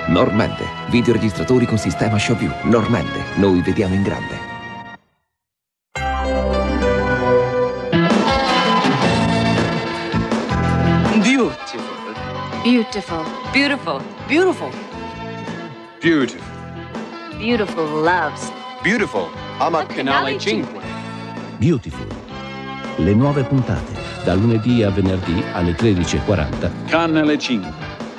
Normente, videoregistratori con sistema ShowView. Normente, noi vediamo in grande. Beautiful. Beautiful. Beautiful. Beautiful. Beautiful loves. Beautiful. Ama Canale 5. Beautiful. Le nuove puntate, da lunedì a venerdì alle 13:40. Canale 5.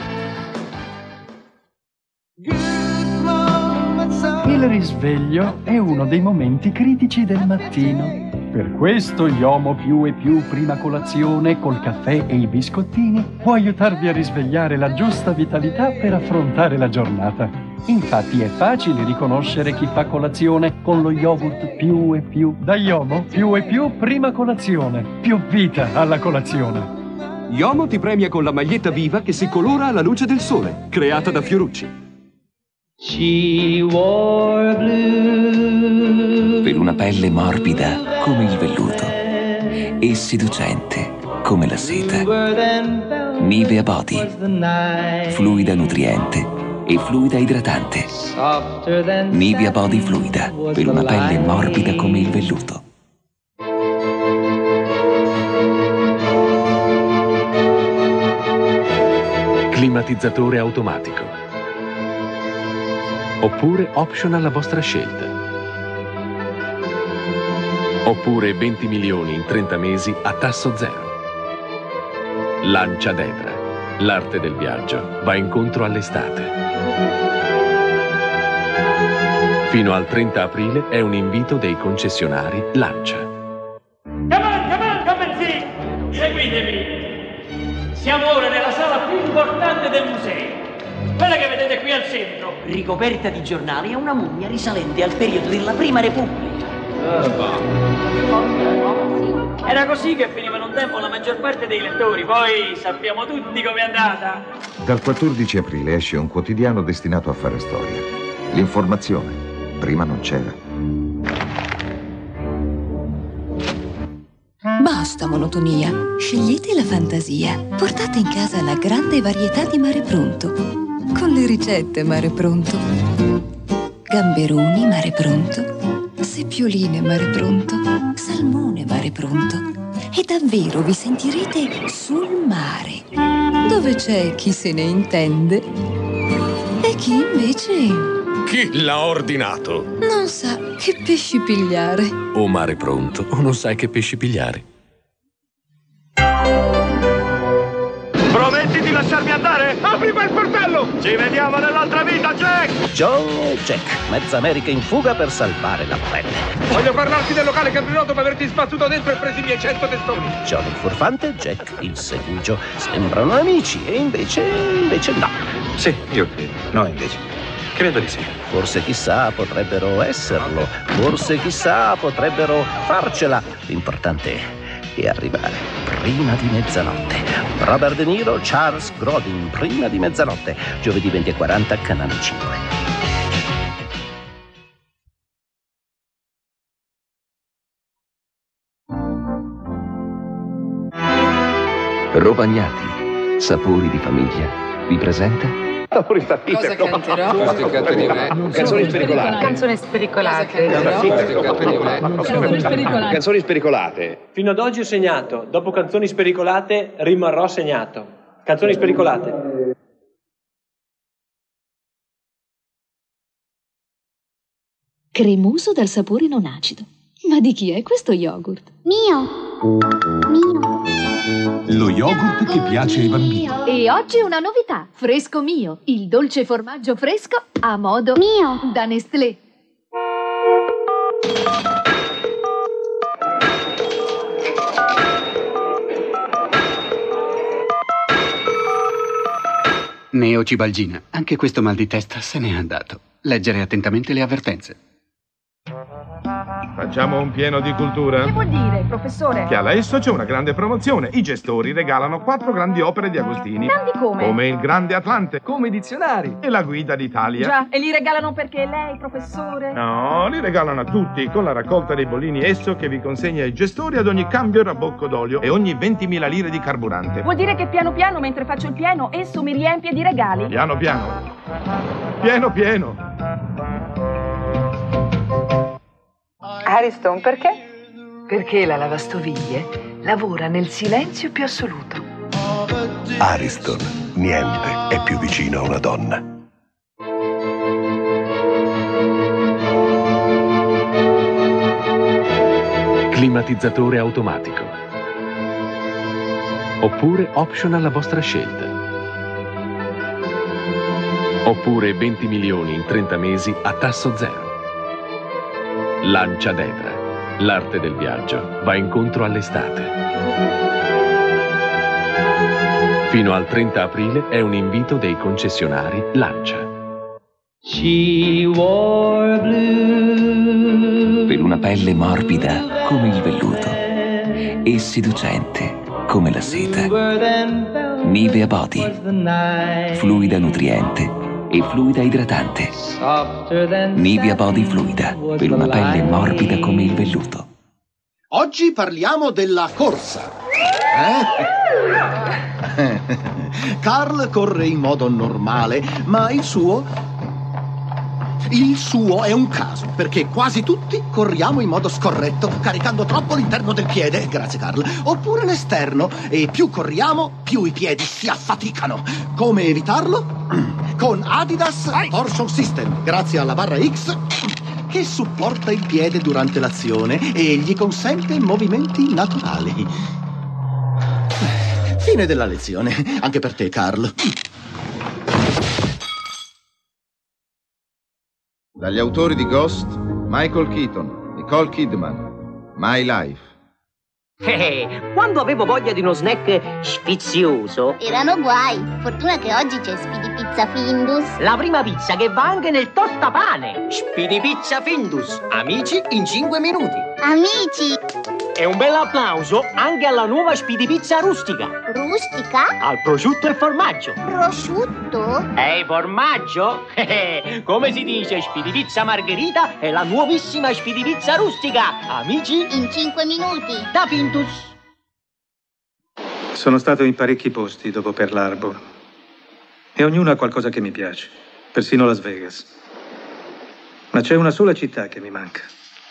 Il risveglio è uno dei momenti critici del mattino. Per questo Yomo più e più prima colazione col caffè e i biscottini può aiutarvi a risvegliare la giusta vitalità per affrontare la giornata. Infatti è facile riconoscere chi fa colazione con lo yogurt più e più. Da Yomo più e più prima colazione. Più vita alla colazione. Yomo ti premia con la maglietta viva che si colora alla luce del sole, creata da Fiorucci. Per una pelle morbida come il velluto e seducente come la seta. Nivea Body. Fluida nutriente e fluida idratante. Nivea Body fluida per una pelle morbida come il velluto. Climatizzatore automatico. Oppure option alla vostra scelta. Oppure 20 milioni in 30 mesi a tasso zero. Lancia Dedra. L'arte del viaggio va incontro all'estate. Fino al 30 aprile è un invito dei concessionari Lancia. Come sì! Seguitemi! Siamo ora nella sala più importante del museo. Quella che vedete qui al centro, ricoperta di giornali, è una mummia risalente al periodo della Prima Repubblica. Era così che finivano un tempo la maggior parte dei lettori, poi sappiamo tutti com'è andata. Dal 14 aprile esce un quotidiano destinato a fare storia. L'informazione, prima non c'era. Basta monotonia. Scegliete la fantasia. Portate in casa la grande varietà di Mare Pronto. Con le ricette Mare Pronto. Gamberoni Mare Pronto. Seppioline Mare Pronto. Salmone Mare Pronto. E davvero vi sentirete sul mare, dove c'è chi se ne intende e chi invece Chi l'ha ordinato? non sa che pesci pigliare. O Mare Pronto o non sai che pesci pigliare. Prometti di lasciarmi andare? Apri quel portello! Ci vediamo nell'altra vita, Jack! Joe e Jack, mezza America in fuga per salvare la pelle. Voglio parlarti del locale che aprirò dopo averti sbattuto dentro e presi i miei 100 testoni. John il furfante, Jack il segugio. Sembrano amici e invece no. Sì, io credo. No, invece. Credo di sì. Forse chissà potrebbero esserlo. Forse chissà potrebbero farcela. L'importante è arrivare prima di mezzanotte. Robert De Niro, Charles Grodin, prima di mezzanotte. Giovedì 20:40, Canale 5. Rovagnati, sapori di famiglia, vi presenta Cosa canterò? Canzoni spericolate. Canzoni spericolate. Canzoni spericolate. Fino ad oggi ho segnato. Dopo canzoni spericolate rimarrò segnato. Canzoni spericolate. Cremoso dal sapore non acido. Ma di chi è questo yogurt? Mio. Lo yogurt che piace ai bambini. E oggi una novità. Fresco Mio, il dolce formaggio fresco a modo Mio. da Nestlé. Neocibalgina. Anche questo mal di testa se n'è andato. Leggere attentamente le avvertenze. Facciamo un pieno di cultura? Che vuol dire, professore? Che alla Esso c'è una grande promozione. I gestori regalano 4 grandi opere di Agostini. Grandi come? Come il Grande Atlante. Come i dizionari. E la Guida d'Italia. Già, e li regalano perché lei, professore? No, li regalano a tutti con la raccolta dei bollini Esso che vi consegna ai gestori ad ogni cambio rabbocco d'olio e ogni 20.000 lire di carburante. Vuol dire che piano piano, mentre faccio il pieno, esso mi riempie di regali? Piano piano. Pieno, pieno. Ariston, perché? Perché la lavastoviglie lavora nel silenzio più assoluto. Ariston, niente è più vicino a una donna. Climatizzatore automatico. Oppure option alla vostra scelta. Oppure 20 milioni in 30 mesi a tasso zero. Lancia Dedra. L'arte del viaggio va incontro all'estate. Fino al 30 aprile è un invito dei concessionari Lancia. Per una pelle morbida come il velluto e seducente come la seta. Nivea Body. Fluida nutriente e fluida idratante. Nivea Body Fluida, per una pelle morbida come il velluto. Oggi parliamo della corsa. Carl corre in modo normale, ma il suo è un caso, perché quasi tutti corriamo in modo scorretto, caricando troppo l'interno del piede, grazie Carl, oppure l'esterno, e più corriamo, più i piedi si affaticano. Come evitarlo? Con Adidas Torsion System, grazie alla barra X, che supporta il piede durante l'azione e gli consente movimenti naturali. Fine della lezione, anche per te, Carl. Dagli autori di Ghost, Michael Keaton, Nicole Kidman, My Life. Quando avevo voglia di uno snack sfizioso... Erano guai. Fortuna che oggi c'è Speedy Pizza Findus. La prima pizza che va anche nel tostapane. Speedy Pizza Findus. Amici in 5 minuti. Amici! E un bel applauso anche alla nuova Speedy Pizza Rustica. Rustica? Al prosciutto e formaggio. Prosciutto? Ehi, formaggio? Come si dice Speedy Pizza Margherita e la nuovissima Speedy Pizza Rustica. Amici? In 5 minuti. Da Findus. Sono stato in parecchi posti dopo Pearl Harbor e ognuno ha qualcosa che mi piace, persino Las Vegas. Ma c'è una sola città che mi manca.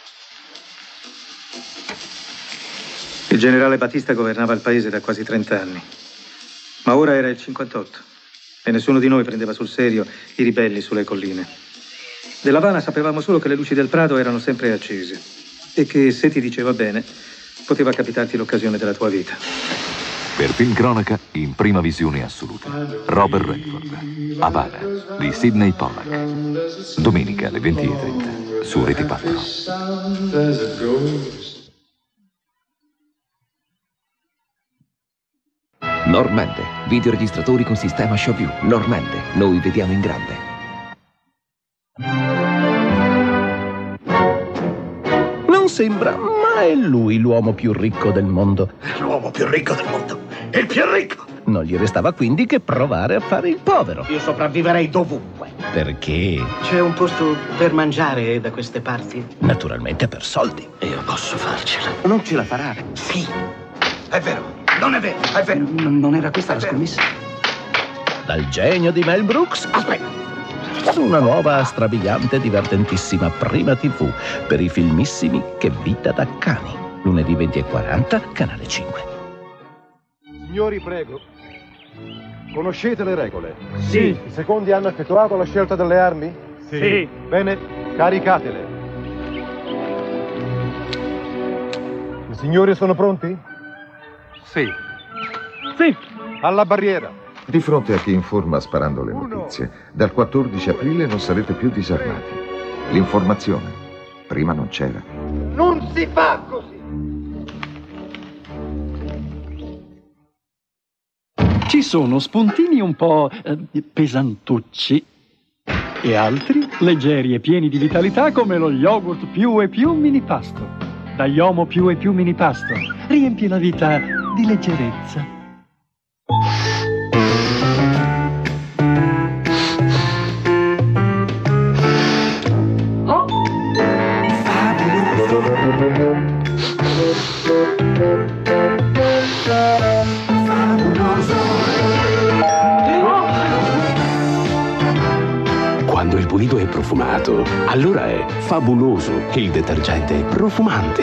Il generale Batista governava il paese da quasi 30 anni, ma ora era il 58 e nessuno di noi prendeva sul serio i ribelli sulle colline. Dell'Havana sapevamo solo che le luci del Prado erano sempre accese e che, se ti diceva bene, poteva capitarti l'occasione della tua vita. Per Film Cronaca, in prima visione assoluta, Robert Redford, Havana, di Sidney Pollack. Domenica alle 20:30 su Rete 4. Normande, videoregistratori con sistema ShowView. Normande, noi vediamo in grande. Non sembra, ma è lui l'uomo più ricco del mondo. L'uomo più ricco del mondo. Il più ricco. Non gli restava quindi che provare a fare il povero. Io sopravviverei dovunque. Perché? C'è un posto per mangiare da queste parti? Naturalmente per soldi. Io posso farcela. Non ce la farà. Sì. È vero. Non è vero. È vero. Non era questa la scommessa? Dal genio di Mel Brooks. Aspetta. Una nuova, strabiliante, divertentissima Prima TV per i filmissimi Che vita da cani. Lunedì 20:40, canale 5. Signori, prego. Conoscete le regole? Sì. I secondi hanno effettuato la scelta delle armi? Sì. Bene, caricatele. I signori sono pronti? Sì. Sì. Alla barriera. Di fronte a chi informa sparando le notizie, dal 14 aprile non sarete più disarmati. L'informazione prima non c'era. Non si fa così! Ci sono spuntini un po' pesantucci e altri leggeri e pieni di vitalità come lo yogurt più e più mini pasto. Da Yomo più e più mini pasto riempie la vita di leggerezza. Quando il pulito è profumato, allora è fabuloso che il detergente è profumante.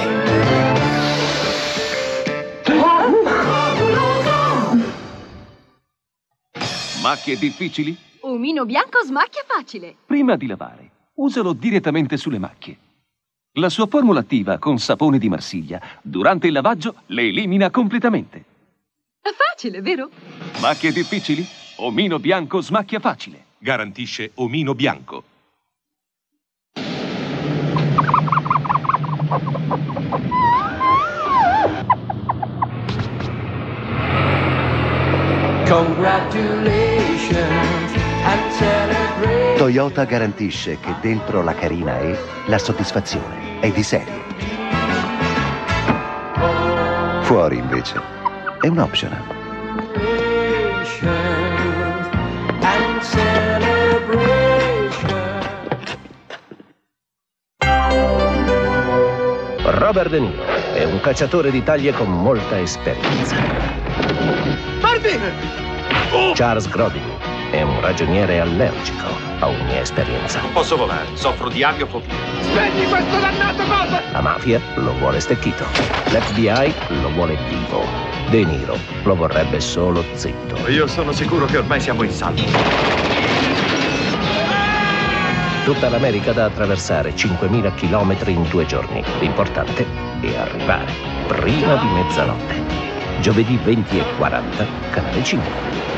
Macchie difficili? Omino bianco smacchia facile. Prima di lavare, usalo direttamente sulle macchie. La sua formula attiva con sapone di Marsiglia, durante il lavaggio, le elimina completamente. È facile, vero? Macchie difficili? Omino bianco smacchia facile. Garantisce Omino bianco. Toyota garantisce che dentro la carina E la soddisfazione è di serie. Fuori invece è un optional. Robert De Niro è un cacciatore di taglie con molta esperienza. Parti! Charles Grodin è un ragioniere allergico a ogni esperienza. Non posso volare, soffro di aviofobia. Spegni questo dannato coso! La mafia lo vuole stecchito. L'FBI lo vuole vivo. De Niro lo vorrebbe solo zitto. Io sono sicuro che ormai siamo in salvo. Tutta l'America da attraversare, 5.000 chilometri in 2 giorni. L'importante è arrivare prima di mezzanotte. Giovedì 20:40, Canale 5.